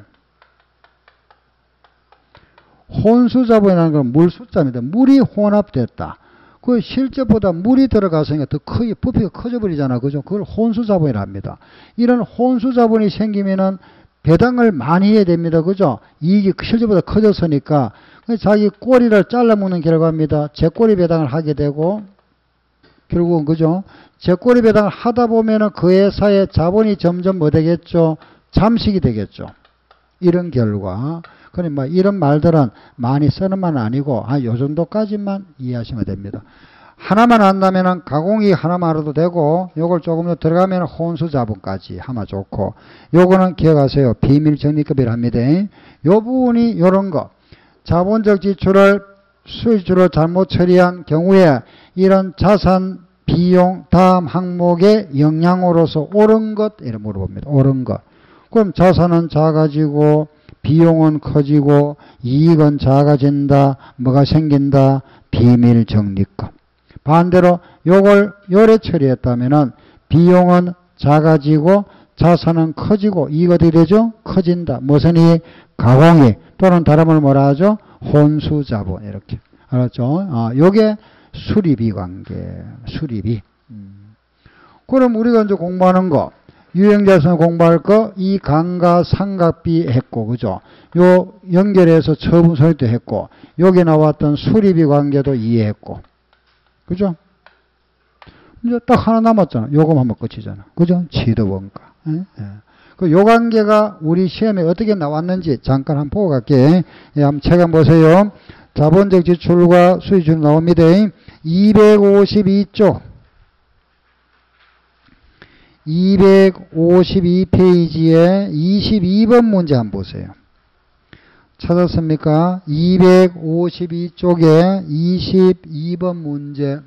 혼수자본이라는 건 물 숫자입니다. 물이 혼합됐다. 그 실제보다 물이 들어가서니까 더 크게 부피가 커져 버리잖아. 그죠? 그걸 혼수자본이라 합니다. 이런 혼수자본이 생기면은 배당을 많이 해야 됩니다. 그죠? 이익이 실제보다 커졌으니까 자기 꼬리를 잘라먹는 결과입니다. 제 꼬리 배당을 하게 되고, 결국은 그죠? 제 꼬리 배당을 하다 보면은 그 회사의 자본이 점점 뭐 되겠죠? 잠식이 되겠죠. 이런 결과. 그러니까 이런 말들은 많이 쓰는 말은 아니고, 한 요 정도까지만 이해하시면 됩니다. 하나만 한다면은 가공이 하나만 알아도 되고, 요걸 조금 더 들어가면 혼수 자본까지 하면 좋고, 요거는 기억하세요. 비밀 적립금이라 합니다. 요 부분이 요런 거. 자본적 지출을 수익주로 잘못 처리한 경우에 이런 자산 비용 다음 항목의 영향으로서 옳은 것, 이렇게 물어봅니다. 옳은 것. 그럼 자산은 작아지고, 비용은 커지고, 이익은 작아진다. 뭐가 생긴다? 비밀 적립금. 반대로 요걸 요래 처리했다면은 비용은 작아지고, 자산은 커지고, 이익 어떻게 되죠? 커진다. 무슨 이익? 가공이익. 또는 다른 말 뭐라 하죠? 혼수자본. 이렇게. 알았죠? 아, 요게 수리비 관계. 수리비. 음. 그럼 우리가 이제 공부하는 거. 유형자산을 공부할 거, 이 감가상각비 했고, 그죠? 요 연결해서 처분 설득도 했고, 여기 나왔던 수리비 관계도 이해했고, 그죠? 이제 딱 하나 남았잖아. 요거만 하면 끝이잖아. 그죠? 지도원가. 예? 예. 그 요 관계가 우리 시험에 어떻게 나왔는지 잠깐 한번 보고 갈게. 예, 한번 책 한번 보세요. 자본적 지출과 수익률 나옵니다. 이백오십이 쪽. 이백오십이 페이지에 이십이 번 문제 한번 보세요. 찾았습니까? 이백오십이 쪽에 이십이 번 문제.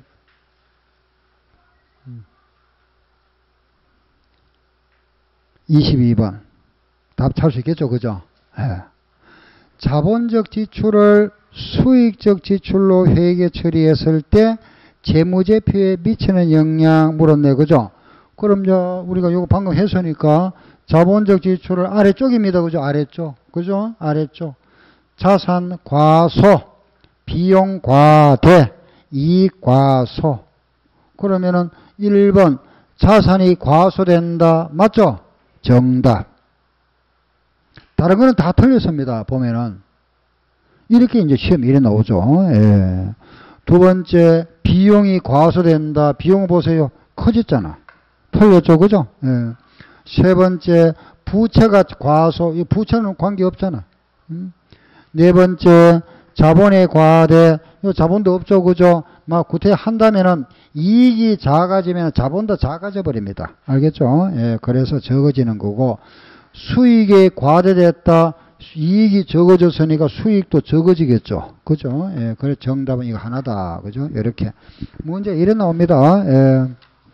이십이 번. 답 찾을 수 있겠죠? 그죠? 네. 자본적 지출을 수익적 지출로 회계 처리했을 때 재무제표에 미치는 영향 물었네. 그죠? 그럼 저 우리가 요거 방금 했으니까 자본적 지출을 아래쪽입니다. 그죠? 아래쪽. 그죠? 아래쪽. 자산 과소, 비용 과대, 이익 과소. 그러면은 일 번 자산이 과소된다. 맞죠? 정답. 다른 거는 다 틀렸습니다. 보면은. 이렇게 이제 시험 이래 나오죠. 예. 두 번째, 비용이 과소된다. 비용 보세요. 커졌잖아. 틀렸죠. 그죠? 예. 세 번째, 부채가 과소. 이 부채는 관계없잖아. 음? 네 번째, 자본의 과대. 이 자본도 없죠. 그죠? 막 구태한다면은 이익이 작아지면 자본도 작아져 버립니다. 알겠죠? 예. 그래서 적어지는 거고. 수익이 과대됐다. 이익이 적어졌으니까 수익도 적어지겠죠. 그죠? 예, 그래서 정답은 이거 하나다. 그죠? 이렇게. 문제 이래 나옵니다. 예.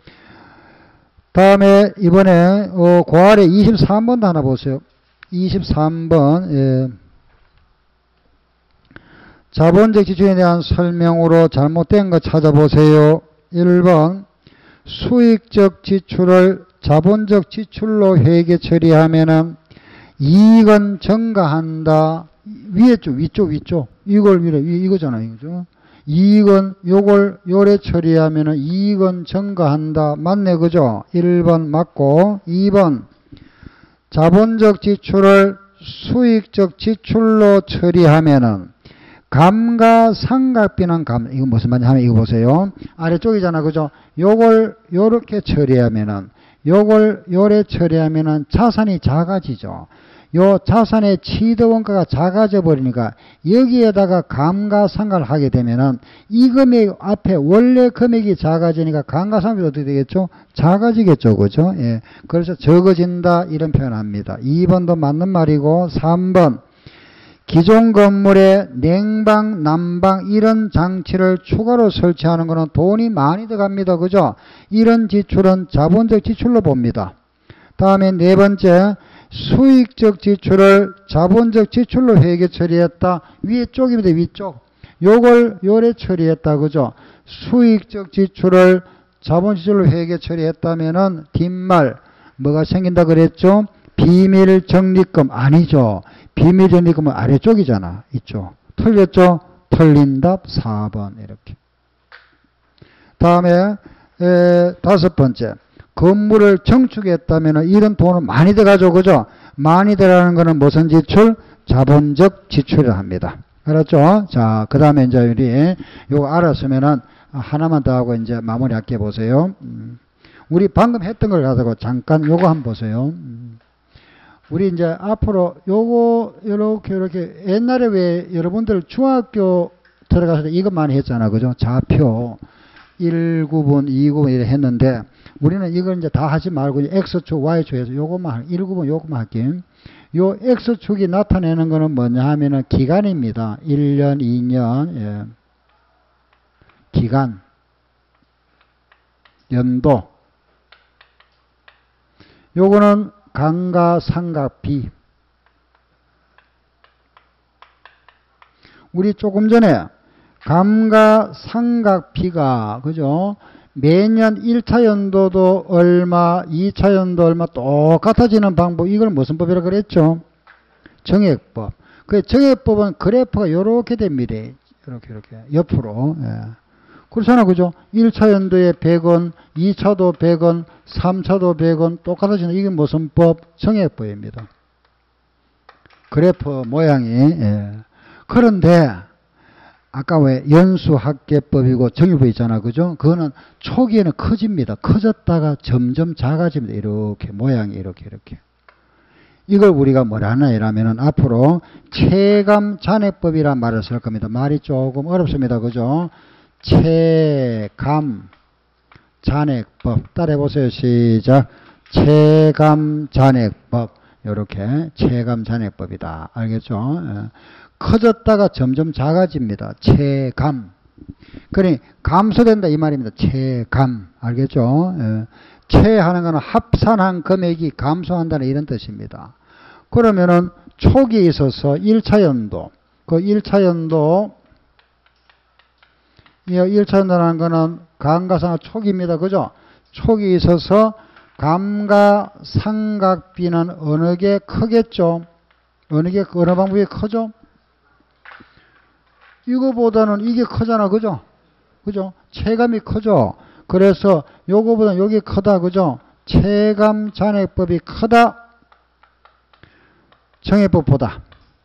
다음에 이번에, 어, 그 아래 이십삼 번도 하나 보세요. 이십삼 번, 예. 자본적 지출에 대한 설명으로 잘못된 거 찾아보세요. 일 번, 수익적 지출을 자본적 지출로 회계 처리하면은 이익은 증가한다. 위에 쪽, 위쪽, 위쪽. 이걸 위로, 이거잖아요. 이거죠. 이익은 요걸 요래 처리하면은 이익은 증가한다. 맞네. 그죠? 일 번 맞고, 이 번. 자본적 지출을 수익적 지출로 처리하면은 감가상각비는 감, 이거 무슨 말이냐 하면 이거 보세요. 아래쪽이잖아. 그죠? 요걸 요렇게 처리하면은, 요걸 요래 처리하면은 자산이 작아지죠. 요 자산의 취득원가가 작아져 버리니까 여기에다가 감가상각을 하게 되면은 이 금액 앞에 원래 금액이 작아지니까 감가상각이 어떻게 되겠죠? 작아지겠죠. 그죠? 예. 그래서 적어진다 이런 표현합니다. 이 번도 맞는 말이고 삼 번 기존 건물에 냉방, 난방 이런 장치를 추가로 설치하는 것은 돈이 많이 들어갑니다. 그죠? 이런 지출은 자본적 지출로 봅니다. 다음에 네 번째 수익적 지출을 자본적 지출로 회계 처리했다. 위에 쪽입니다. 위쪽. 요걸 요래 처리했다. 그죠? 수익적 지출을 자본 지출로 회계 처리했다면은 뒷말 뭐가 생긴다 그랬죠? 비밀 적립금 아니죠. 비밀 적립금은 아래쪽이잖아. 이쪽. 틀렸죠? 틀린 답 사 번 이렇게. 다음에 에, 다섯 번째. 건물을 증축했다면 이런 돈은 많이 들어가죠. 그죠? 많이 들어가는 거는 무슨 지출? 자본적 지출을 합니다. 알았죠? 자, 그 다음에 이제 우리 요거 알았으면은 하나만 더 하고 이제 마무리 할게 보세요. 음. 우리 방금 했던 걸 가지고 잠깐 요거 한번 보세요. 음. 우리 이제 앞으로 요거 요렇게 요렇게 옛날에 왜 여러분들 중학교 들어가서 이것 많이 했잖아. 그죠? 좌표 일 구분, 이 구분 이렇게 했는데 우리는 이걸 이제 다 하지 말고 X축, Y축 해서 요것만, 일 구분 요것만 할게요. 요 X축이 나타내는 거는 뭐냐 하면은 기간입니다. 일 년, 이 년, 예. 기간, 연도. 요거는 감가상각비. 우리 조금 전에 감가상각비가, 그죠? 매년 일 차 연도도 얼마, 이 차 연도 얼마 똑같아지는 방법, 이걸 무슨 법이라고 그랬죠? 정액법. 그 정액법은 그래프가 이렇게 됩니다. 이렇게, 이렇게. 옆으로. 예. 그렇잖아. 그죠? 일 차 연도에 백 원, 이 차도 백 원, 삼 차도 백 원 똑같아지는 이게 무슨 법? 정액법입니다. 그래프 모양이. 예. 그런데 아까 왜 연수합계법이고 정의법 있잖아. 그죠? 그거는 초기에는 커집니다. 커졌다가 점점 작아집니다. 이렇게 모양이 이렇게 이렇게. 이걸 우리가 뭐라 하나 이라면은 앞으로 체감 잔액법이란 말을 쓸 겁니다. 말이 조금 어렵습니다. 그죠? 체감 잔액법. 따라해 보세요. 시작. 체감 잔액법. 이렇게 체감 잔액법이다. 알겠죠? 예. 커졌다가 점점 작아집니다. 체감. 그러니 감소된다 이 말입니다. 체감. 알겠죠? 예. 체하는 것은 합산한 금액이 감소한다는 이런 뜻입니다. 그러면은 초기에 있어서 일 차 연도, 그 일 차 연도, 일 차 연도라는 것은 감가상각 초기입니다. 그죠? 초기에 있어서 감가상각비는 어느 게 크겠죠? 어느 게, 어느 방법이 크죠? 이거보다는 이게 크잖아. 그죠? 그죠? 체감이 크죠? 그래서 요거보다는 요게 크다. 그죠? 체감 잔액법이 크다. 정액법보다.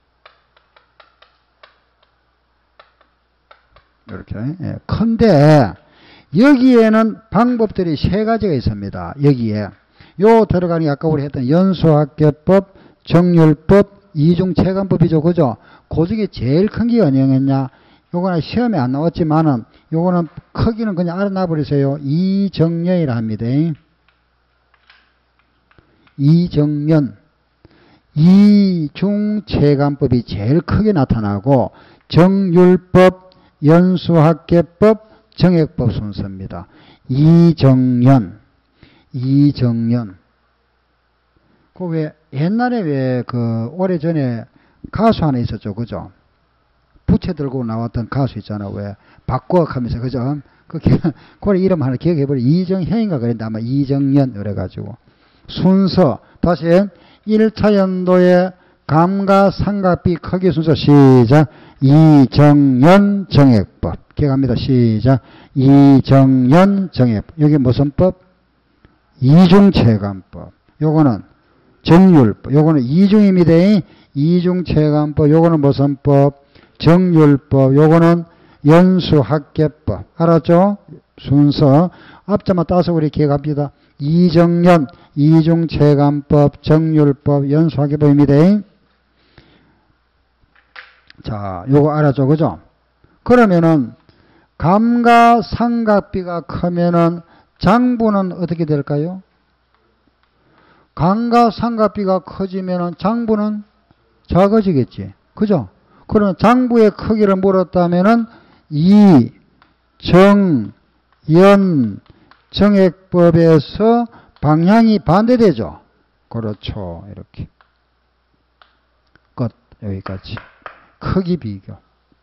이렇게. 예, 큰데, 여기에는 방법들이 세 가지가 있습니다. 여기에. 요 들어가니 아까 우리 했던 연수합계법, 정률법, 이중체감법이죠. 그죠? 그 중에 제일 큰 게 어디였냐? 요거는 시험에 안 나왔지만은, 요거는 크기는 그냥 알아놔 버리세요. 이정년이라 합니다. 이정년. 이중체감법이 제일 크게 나타나고 정율법, 연수학계법, 정액법 순서입니다. 이정연, 이정연. 그 왜 옛날에 왜 그 오래전에 가수 하나 있었죠, 그죠? 부채 들고 나왔던 가수 있잖아, 왜 박구학 하면서, 그죠? 그 그 이름 하나 기억해버려. 이정현인가 그랬는데 아마 이정연 이래가지고 순서 다시 일 차 연도의 감가상각비 크기 순서 시작. 이정연 정액법 기억합니다. 시작. 이정연 정액법. 여기 무슨 법? 이중체감법. 요거는 정율법. 요거는 이중입니다. 이중체감법. 요거는 무슨 법? 정율법. 요거는 연수학계법. 알았죠? 순서 앞자만 따서 우리 기억합니다. 이정연, 이중체감법, 정율법, 연수학계법입니다. 자, 요거 알았죠? 그죠? 그러면은 감가상각비가 크면은 장부는 어떻게 될까요? 감가상각비가 커지면은 장부는 작아지겠지. 그죠? 그러면 장부의 크기를 물었다면은 이, 정, 연, 정액법에서 방향이 반대되죠. 그렇죠. 이렇게. 끝. 여기까지. 크기 비교.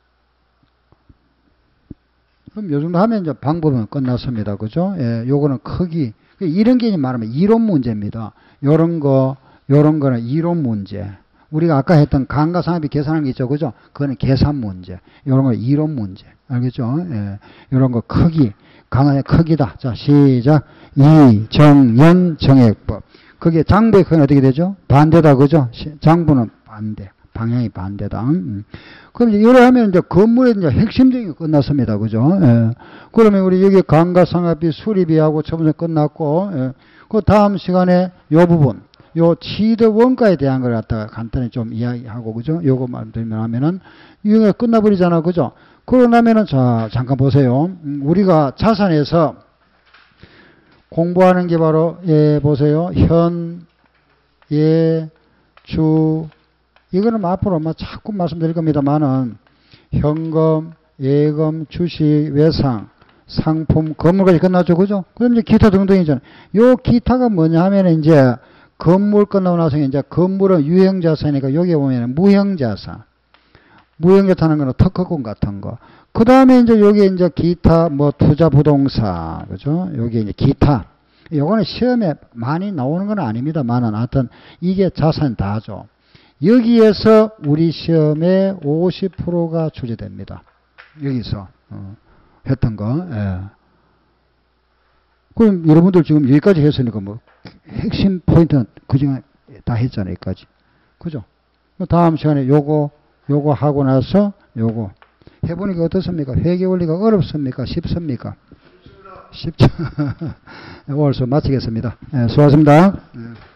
그럼 요 정도 하면 이제 방법은 끝났습니다. 그죠? 예, 요거는 크기. 이런 개념 말하면 이론 문제입니다. 요런 거, 요런 거는 이론 문제. 우리가 아까 했던 감가상각비 계산하는 게 있죠. 그죠? 그거는 계산 문제. 요런 거 이론 문제. 알겠죠? 예. 요런 거 크기. 강화의 크기다. 자, 시작. 이, 정, 연, 정액법. 그게 장부의 크기는 어떻게 되죠? 반대다. 그죠? 장부는 반대. 방향이 반대다. 음. 그럼 이제 이래 하면 이제 건물의 이제 핵심적인 게 끝났습니다. 그죠? 예. 그러면 우리 여기 감가상각비 수리비하고 처분서 끝났고, 예. 그 다음 시간에 요 부분, 요 취득 원가에 대한 걸 갖다가 간단히 좀 이야기하고, 그죠? 요거 말들면 하면은, 이게 끝나버리잖아. 그죠? 그러고 나면은, 자, 잠깐 보세요. 음, 우리가 자산에서 공부하는 게 바로, 예, 보세요. 현, 예, 주, 이거는 앞으로 아마 자꾸 말씀드릴 겁니다만은, 현금, 예금, 주식, 외상, 상품, 건물까지 끝났죠. 그죠? 그럼 이제 기타 등등이잖아요. 요 기타가 뭐냐 하면 이제 건물 끝나고 나서 이제 건물은 유형자산이니까 여기 보면 무형자산. 무형자산은 거는 특허권 같은 거. 그 다음에 이제 여기 이제 기타, 뭐 투자 부동산. 그죠? 여기 이제 기타. 요거는 시험에 많이 나오는 건 아닙니다만은 하여튼 이게 자산 다죠. 여기에서 우리 시험에 오십 퍼센트가 출제됩니다. 여기서. 어. 했던 거. 예. 그럼 여러분들 지금 여기까지 했으니까 뭐 핵심 포인트는 그중에 다 했잖아요. 여기까지. 그죠? 다음 시간에 요거 요거 하고 나서 요거 해보니까 어떻습니까? 회계 원리가 어렵습니까? 쉽습니까? 쉽죠. 오늘 수업 마치겠습니다. 예, 수고하셨습니다. 예.